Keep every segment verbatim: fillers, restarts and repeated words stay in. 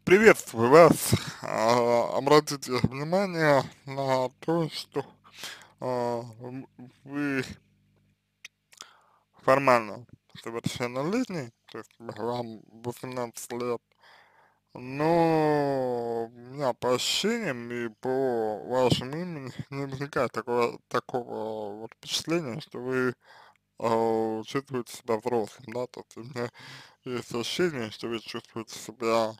Приветствую вас. А, Обратите внимание на то, что а, м, вы формально совершеннолетний, то есть вам восемнадцать лет, но у меня по ощущениям и по вашему имени не возникает такого, такого вот впечатления, что вы а, чувствуете себя взрослым, да, то есть у меня есть ощущение, что вы чувствуете себя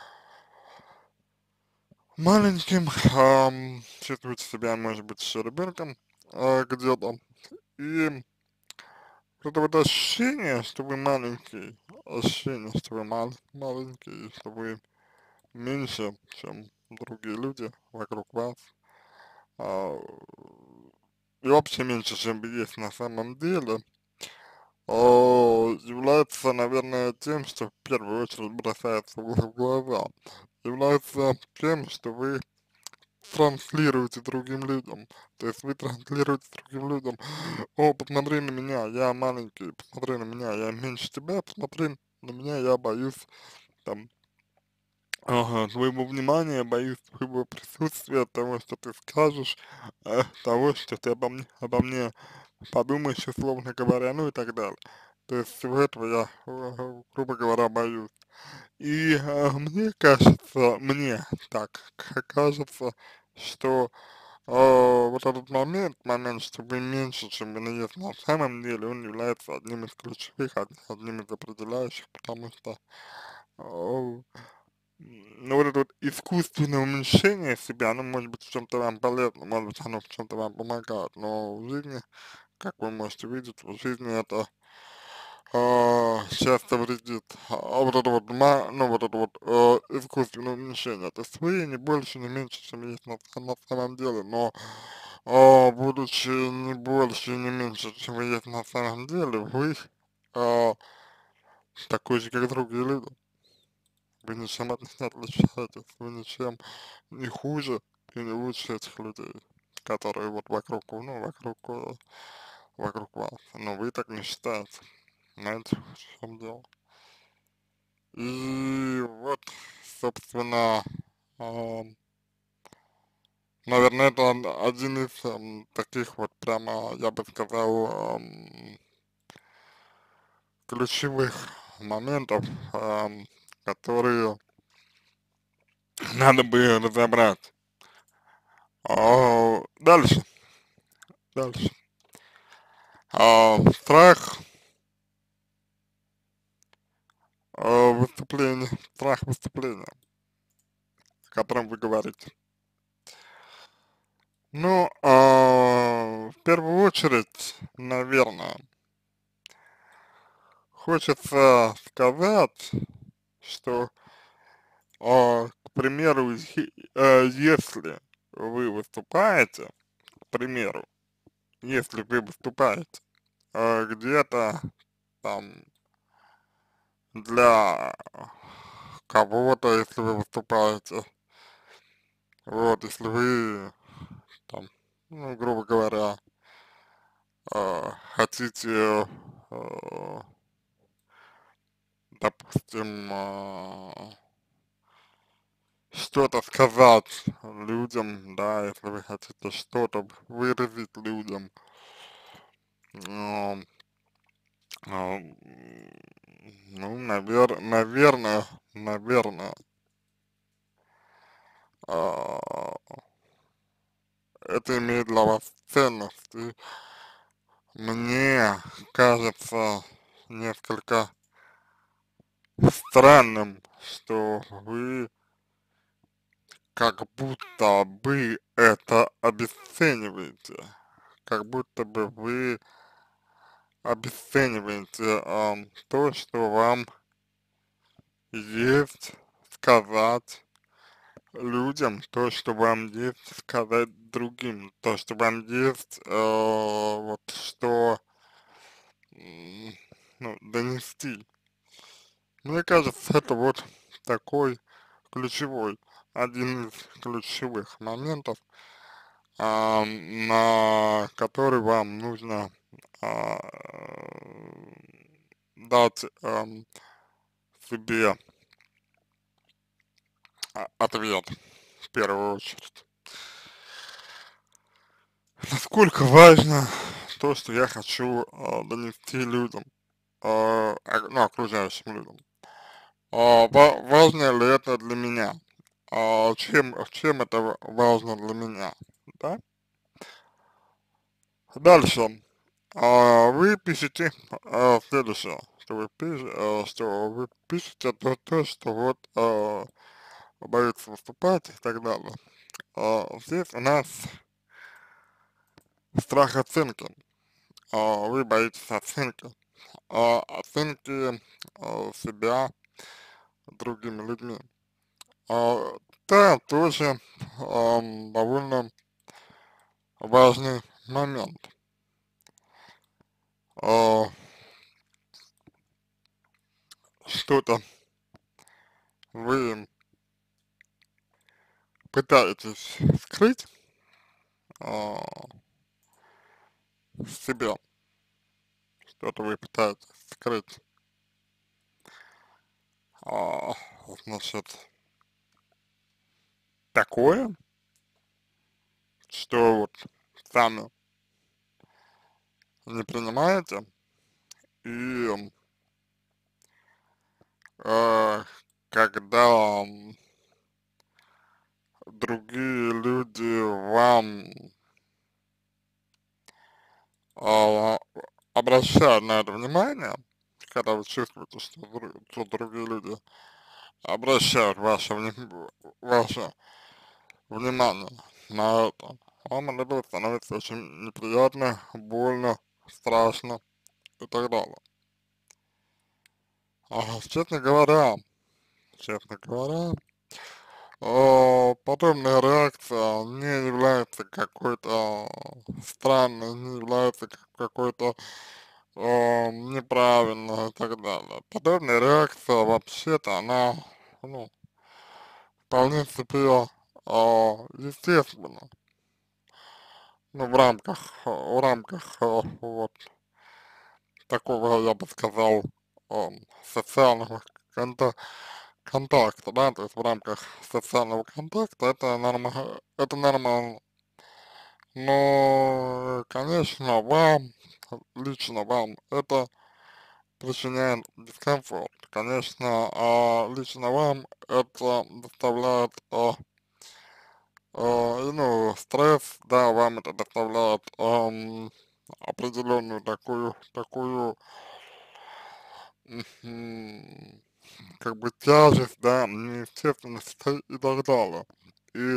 маленьким, ам, чувствуете себя, может быть, еще ребенком а, где-то. И вот это вот ощущение, что вы маленький, ощущение, что вы мал маленький, что вы меньше, чем другие люди вокруг вас, а, и вообще меньше, чем вы есть на самом деле, а, является, наверное, тем, что в первую очередь бросается в в глаза, является тем, что вы транслируете другим людям. То есть вы транслируете другим людям: о, посмотри на меня, я маленький, посмотри на меня, я меньше тебя, посмотри на меня, я боюсь там ага, твоего внимания, боюсь твоего присутствия, того, что ты скажешь, э, того, что ты обо мне, обо мне подумаешь, условно говоря, ну и так далее. То есть всего этого я, э, грубо говоря, боюсь. И э, мне кажется, мне так к- кажется, что а, вот этот момент, момент, что вы меньше, чем вы есть на самом деле, он является одним из ключевых, од- одним из определяющих, потому что, а, ну, вот это вот искусственное уменьшение себя, ну, может быть, в чем-то вам полезно, может быть, оно в чем-то вам помогает, но в жизни, как вы можете видеть, в жизни это а, часто вредит. А вот это вот, ма- ну, вот это вот э, искусственное уменьшение, то есть вы не больше, не меньше, чем есть на, на самом деле, но а, будучи не больше и не меньше, чем вы есть на самом деле, вы а, такой же, как другие люди. Вы ничем от них не отличаетесь, вы ничем не хуже и не лучше этих людей, которые вот вокруг, ну, вокруг, э, вокруг вас. Но вы так не считаете. Знаете, в чем дело? И вот, собственно, а, наверное, это од- один из ам, таких вот прямо, я бы сказал, ам, ключевых моментов, ам, которые надо бы разобрать. А, дальше, дальше. А, страх а, выступления, страх выступления, о котором вы говорите. Ну, а, в первую очередь, наверное, хочется сказать, что, а, к примеру, е- э, если вы выступаете, к примеру, если вы выступаете э, где-то там для кого-то, если вы выступаете, вот, если вы там, ну, грубо говоря, э, хотите, э, допустим, э, что-то сказать людям, да, если вы хотите что-то выразить людям, э, э, ну, навер наверное, наверное, а, это имеет для вас ценность. И мне кажется несколько странным, что вы как будто бы это обесцениваете, как будто бы вы обесцениваете ам, то, что вам есть сказать людям, то, что вам есть сказать другим, то, что вам есть э, вот что м, ну, донести. Мне кажется, это вот такой ключевой, один из ключевых моментов, а, на который вам нужно а, дать ам, себе а, ответ в первую очередь. Насколько важно то, что я хочу а, донести людям, а, а, ну, окружающим людям. А, ва- важно ли это для меня? А, чем, чем это ва- важно для меня? Да? Дальше. А, вы пишете а, следующее, что вы, пиш, а, что вы пишете то, то что вот а, боится выступать и так далее. А, здесь у нас страх оценки. А, вы боитесь оценки. А, оценки а, себя другими людьми. А, да, тоже ам, довольно важный момент. А, что-то вы пытаетесь скрыть а, себя, что-то вы пытаетесь скрыть, а, значит, такое, что вот сами не принимаете, и э, когда м, другие люди вам а, обращают на это внимание, когда вы чувствуете, что, дру- что другие люди обращают ваше, вни- ваше внимание на это, вам от этого становится очень неприятно, больно, страшно и так далее. А, честно говоря, честно говоря, а, подобная реакция не является какой-то странной, не является как- какой-то а, неправильной и так далее. Подобная реакция вообще-то она, ну, вполне себе а, естественна, ну, в рамках, а, в рамках а, вот такого, я бы сказал, а, социального конта контакта, да, то есть в рамках социального контакта это норма, это нормально. Но, конечно, вам, лично вам это причиняет дискомфорт. Конечно, а лично вам это доставляет, а, а, ну, стресс, да, вам это доставляет ам, определенную такую, такую, мгм, как бы тяжесть, да, неестественность и так далее. И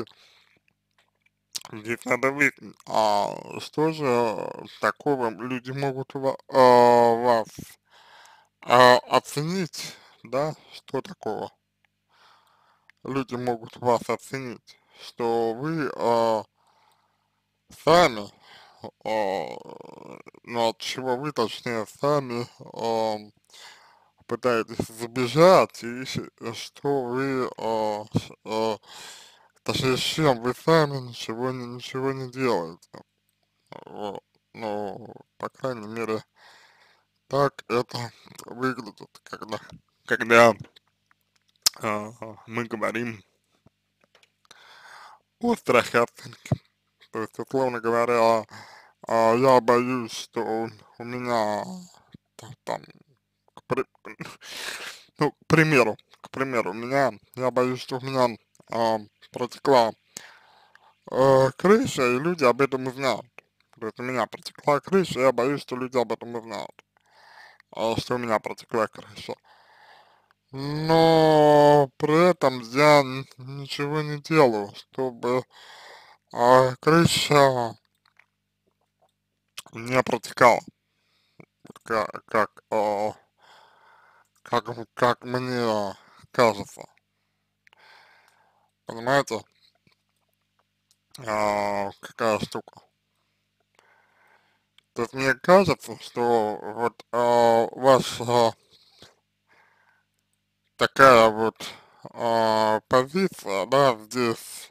здесь надо выяснить, а что же такого люди могут ва- а, вас а, оценить, да, что такого люди могут вас оценить, что вы а, сами, а, ну от чего вы, точнее, сами а, пытаетесь забежать, и щ- что вы, а, с- а, точнее, с чем вы сами ничего не, ничего не делаете. Вот. Ну, по крайней мере, так это выглядит, когда, когда а, мы говорим о страхе оценки. То есть, условно говоря, а, я боюсь, что у, у меня та- там, к, при- ну, к примеру, к примеру, у меня, я боюсь, что у меня а, протекла э, крыша, и люди об этом узнают. То есть у меня протекла крыша, я боюсь, что люди об этом узнают, а, что у меня протекла крыша. Но при этом я н- ничего не делаю, чтобы а, крыша не протекала, как, как, а, как, м- как мне кажется, понимаете, а, какая штука. То есть мне кажется, что вот а, ваша такая вот а, позиция, да, здесь,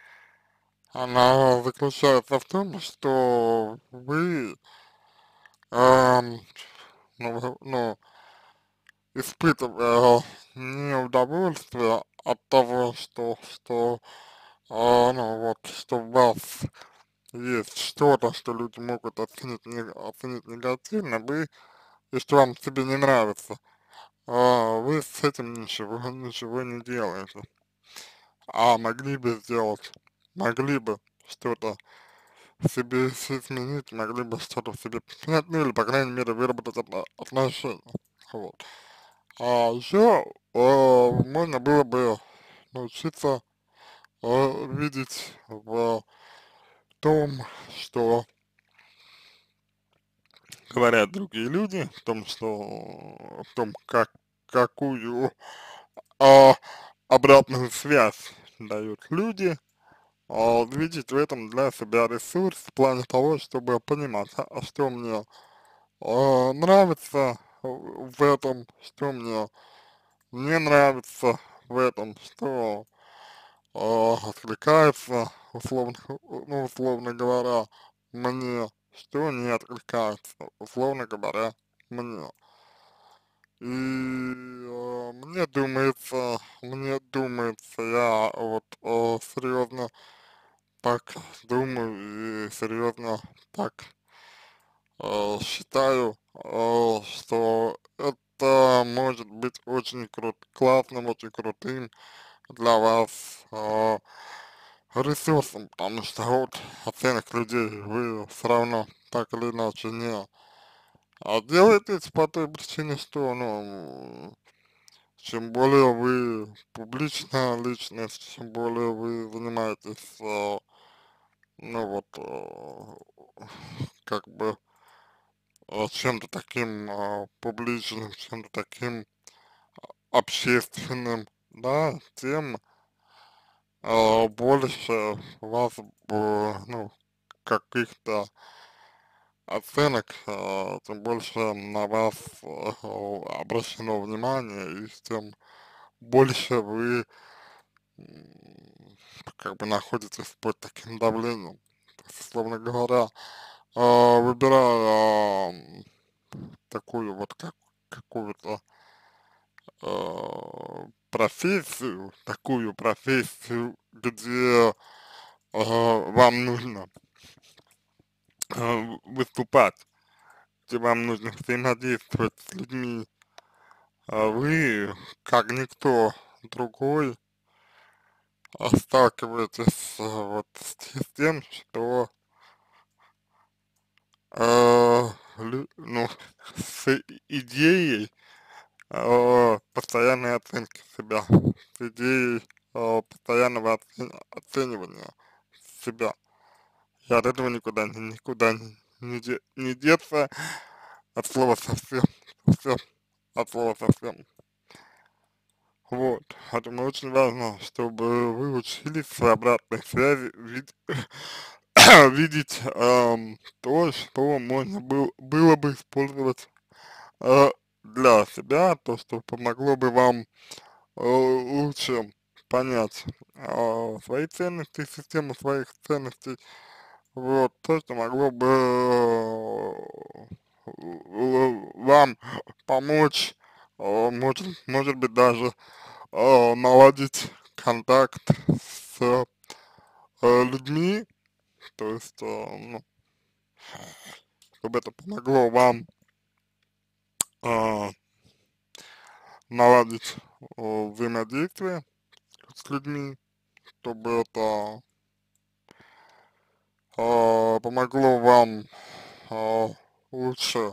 она заключается в том, что вы, ам, ну, вы- ну, испытывая неудовольствие от того, что, что, а, ну вот, что у вас есть что-то, что люди могут оценить, не, оценить негативно, вы, и что вам себе не нравится, а, вы с этим ничего, ничего не делаете, а могли бы сделать, могли бы что-то в себе с- изменить, могли бы что-то в себе поменять, ну или, по крайней мере, выработать отно- отношения, вот. А еще можно было бы научиться э, видеть в том, что говорят другие люди, в том, что в том, как какую а, обратную связь дают люди, а, видеть в этом для себя ресурс в плане того, чтобы понимать, а, а что мне а, нравится в этом, что мне не нравится в этом, что а, откликается, условно, ну, условно говоря, мне, что не откликается, условно говоря, мне. И э, мне думается, мне думается, я вот э, серьезно так думаю и серьезно так э, считаю, э, что это может быть очень крут, классным, очень крутым для вас э, ресурсом, потому что вот оценок людей вы все равно так или иначе не а делаете по той причине, что, ну, чем более вы публичная личность, чем более вы занимаетесь, э, ну вот, э, как бы э, чем-то таким э, публичным, чем-то таким общественным, да, тем э, больше у вас, э, ну, каких-то оценок, э, тем больше на вас э, обращено внимание, и тем больше вы м, как бы находитесь под таким давлением. То есть, условно говоря, э, выбирая м, такую вот как, какую-то э, профессию, такую профессию, где э, вам нужно э, выступать, где вам нужно взаимодействовать с людьми, а вы, как никто другой, а, сталкиваетесь э, вот с, те- с тем, что э, лю- ну, с идеей э, постоянной оценки себя, с идеей э, постоянного оцен- оценивания себя. И от этого никуда, ни- никуда не, не, де- не деться от слова совсем, совсем, от слова совсем. Вот, поэтому очень важно, чтобы вы учились в обратной связи вид- видеть эм, то, что можно был, было бы использовать э, для себя, то, что помогло бы вам э, лучше понять э, свои ценности, систему своих ценностей, вот, то, что могло бы э, л- вам помочь, э, может, может быть, даже э, наладить контакт с э, людьми, то есть, э, ну, чтобы это помогло вам э, наладить э, взаимодействие с людьми, чтобы это э, помогло вам э, лучше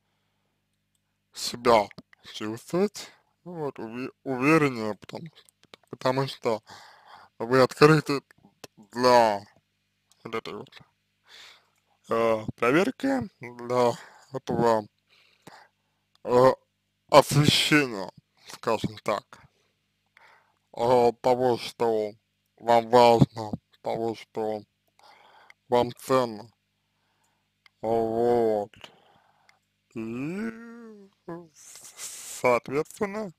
себя чувствовать, вот, уве- увереннее, потому, потому что вы открыты для вот этой вот э, проверки, для этого э, освещения, скажем так, э, того, что вам важно, того, что вам ценно, вот, и, соответственно,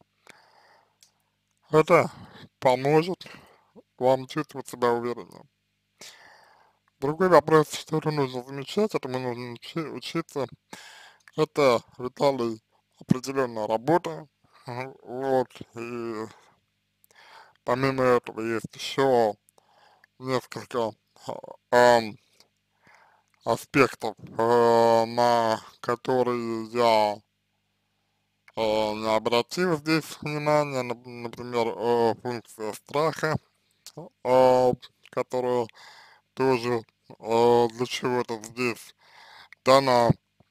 это поможет вам чувствовать себя увереннем. Другой вопрос, что это нужно замечать, этому нужно учи- учиться, это, Виталий, определенная работа, ага, вот, и помимо этого есть еще несколько ам, аспектов, э, на которые я э, не обратил здесь внимания, нап- например, э, функция страха, э, которую тоже э, для чего-то здесь дана,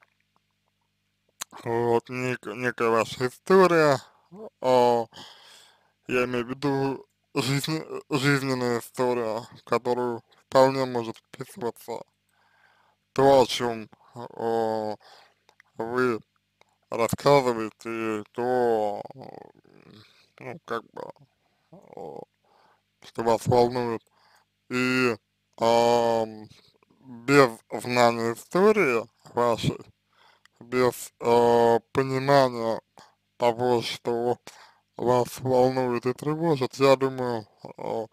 вот, нек некая ваша история, э, я имею в виду жизнь, жизненная история, в которую вполне может вписываться то, о чем э, вы рассказываете, то, ну, как бы, э, что вас волнует. И ам, без знания истории вашей, без э, понимания того, что вас волнует и тревожит, я думаю, э,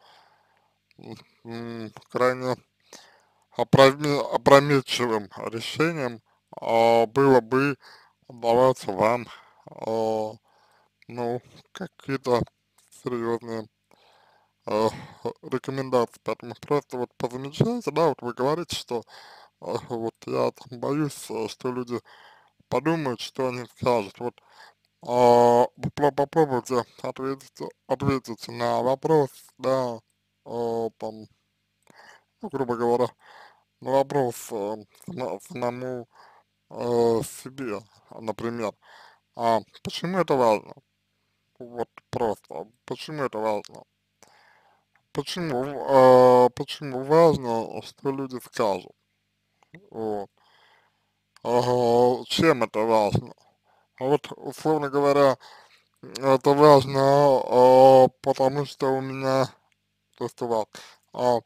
м, крайне опроме- опрометчивым решением э, было бы давать вам, э, ну, какие-то серьезные э, рекомендации. Поэтому просто вот позамечайте, да, вот вы говорите, что э, вот я там боюсь, э, что люди подумают, что они скажут. Вот а, попро- попробуйте ответить, ответить на вопрос, да, э, там, ну, грубо говоря, на вопрос э, сама- самому э, себе, например, а почему это важно? Вот просто, почему это важно? Почему, э, почему важно, что люди скажут? Вот. Ага, чем это важно? А вот, условно говоря, это важно, а, потому что у меня, то есть у вас, а,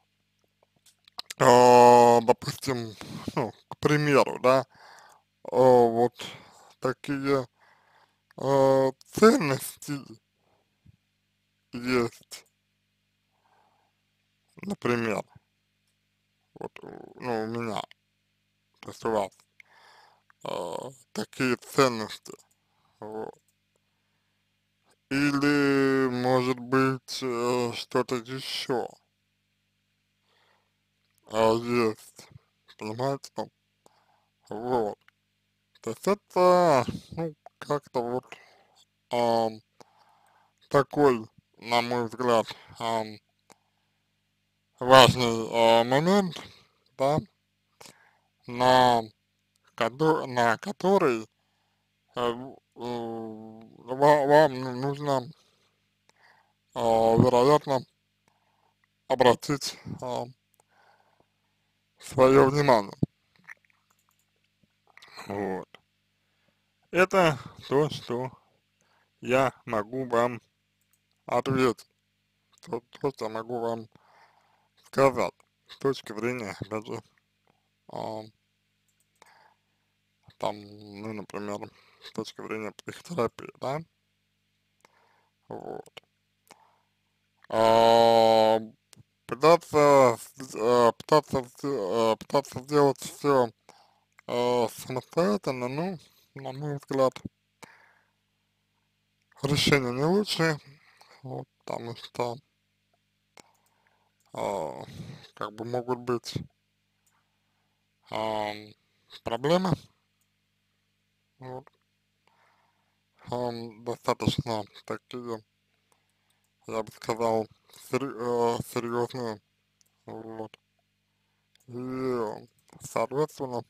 а, допустим, ну, к примеру, да, а, вот такие а, ценности есть, например, вот, у- ну, у меня, то есть у вас, а, такие ценности, вот. Или, может быть, э, что-то еще а, есть, понимаете? Ну, вот. То есть это, ну, как-то вот ам, такой, на мой взгляд, ам, важный а, момент, да, на, кото- на который э, в- э, ва- вам ну- нужно, а, вероятно, обратить свое внимание. Вот. Это то, что я могу вам ответить, то, то, что я могу вам сказать с точки зрения, опять же, а, там, ну, например, с точки зрения психотерапии, да, вот. А, пытаться, с- а, пытаться, с- а, пытаться сделать все самостоятельно, ну, на мой взгляд, решение не лучшее, вот, потому что, а, как бы могут быть а, проблемы, вот, ам, достаточно такие, я бы сказал, сер- э, серьезные, вот, и, соответственно,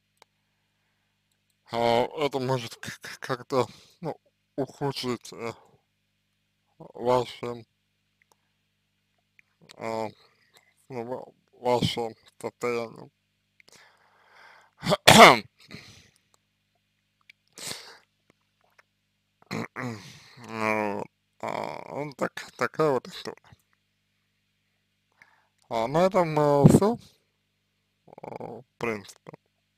а, это может к- к- как-то, ну, ухудшить э, ваше, а, ну, ва- ваше состояние. Ну, а, ну, так, такая вот история. А на этом все, в принципе.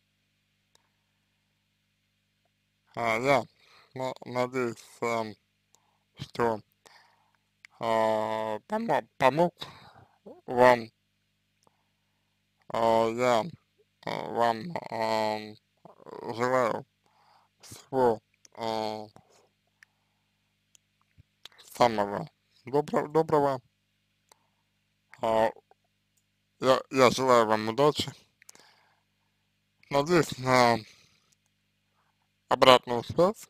А, я на- надеюсь, эм, что а, помо- помог вам, а, я а, вам ам, желаю всего а, самого добро, доброго. А, я, я желаю вам удачи. Надеюсь на обратную связь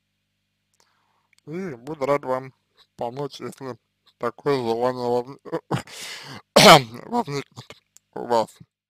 и буду рад вам помочь, если такое желание возникнет у вас.